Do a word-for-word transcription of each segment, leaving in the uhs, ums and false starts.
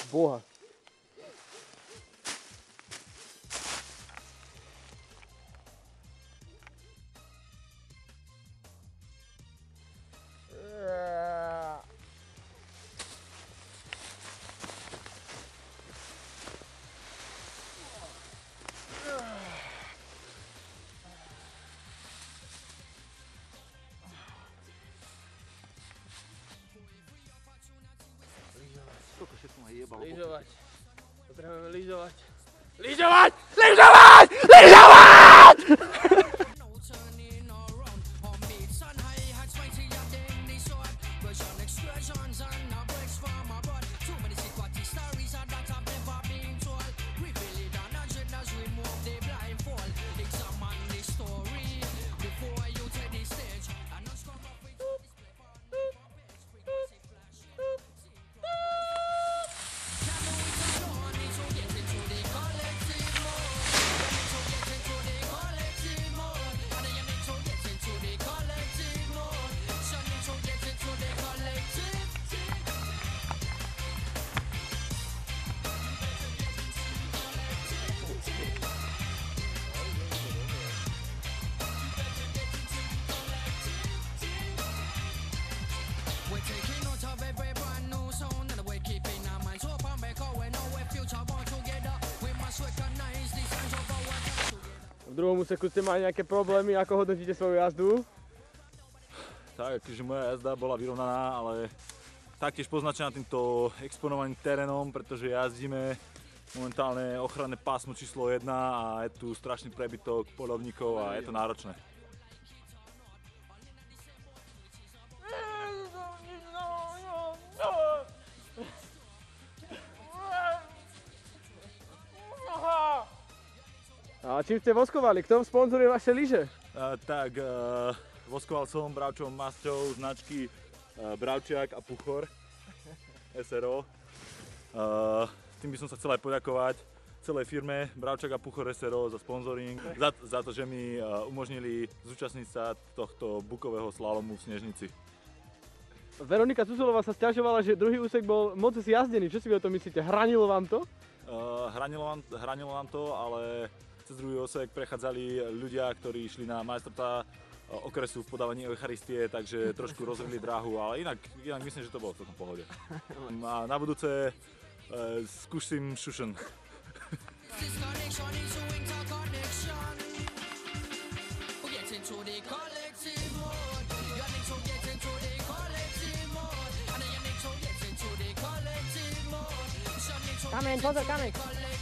Boha. Lyžovať. Potrebujeme lyžovať. Lyžovať! Lyžovať! Lyžovať! V druhom úseku ste mali nejaké problémy, ako hodnotíte svoju jazdu? Tak, akože moja jazda bola vyrovnaná, ale taktiež poznačená týmto exponovaným terénom, pretože jazdíme momentálne ochranné pásmo číslo jedna a je tu strašný prebytok poľovníkov a je to náročné. A čím ste voskovali? Kto sponzoruje vaše lyže? Uh, tak, uh, voskoval som bravčovou masťou značky uh, Bravčiak a Puchor es er o. Uh, tým by som sa chcel aj poďakovať celej firme Bravčak a Puchor es er o za sponzoring, za, za to, že mi uh, umožnili zúčastniť sa tohto bukového slalomu v Snežnici. Veronika Cuzulová sa sťažovala, že druhý úsek bol moc zjazdený. Čo si vy o tom myslíte? Hranilo vám to? Uh, hranilo, vám, hranilo nám to, ale cez druhý úsek prechádzali ľudia, ktorí išli na majstrovstvá okresu v podávaní Eucharistie, takže trošku rozvrhli dráhu, ale inak, inak myslím, že to bolo v celkom pohode. A na budúce uh, skúsim šušen. Kameň, pozor, kameň!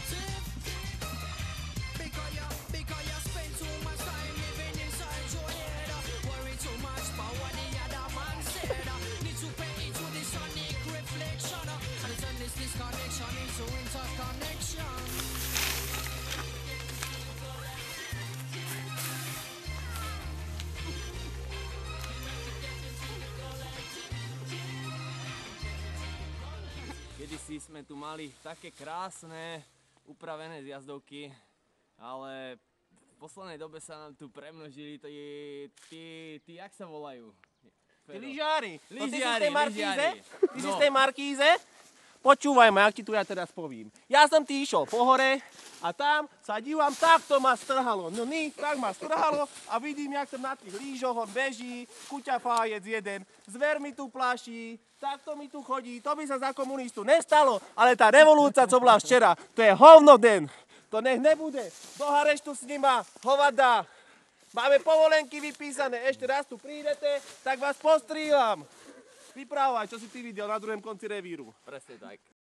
Kedysi sme tu mali také krásne, upravené zjazdovky, ale v poslednej dobe sa nám tu premnožili tí, tí, tí, jak sa volajú? Tí lyžiari. No ty si z Lyžiari, tej Markíze? lyžiari. Ty si No. z tej Markíze? Počúvaj ma, jak ti tu ja teraz povím. Ja som ti išiel po hore a tam sa dívam, takto ma strhalo. No ni, tak ma strhalo a vidím, jak som na tých lyžoch, on beží, kuťafájec jeden, zver mi tu plaší, takto mi tu chodí, to by sa za komunistu nestalo, ale tá revolúcia, co bola včera, to je hovno den. To nech nebude. Do hareštu s nima, hovada. Máme povolenky vypísané, ešte raz tu prídete, tak vás postrílam. Vyprávaj, čo si ty videl na druhém konci revíru. Presne tak.